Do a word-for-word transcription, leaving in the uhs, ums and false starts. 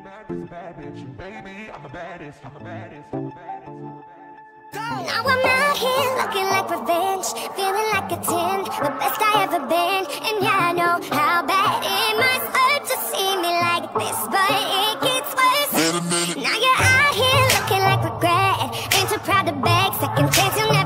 Now I'm out here looking like revenge, feeling like a ten, the best I ever been. And yeah, I know how bad it must hurt to see me like this, but it gets worse. Now you're out here looking like regret, ain't too proud to beg, second chance you'll never